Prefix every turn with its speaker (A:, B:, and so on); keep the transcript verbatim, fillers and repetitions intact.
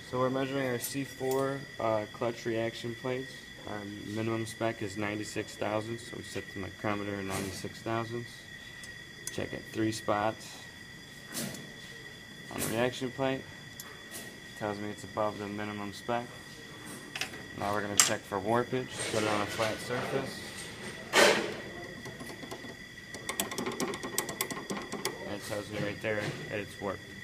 A: So we're measuring our C four uh, clutch reaction plates. Our minimum spec is ninety-six thousandths, so we set the micrometer at ninety-six thousandths. Check at three spots on the reaction plate. Tells me it's above the minimum spec. Now we're going to check for warpage. Put it on a flat surface. And it tells me right there that it's warped.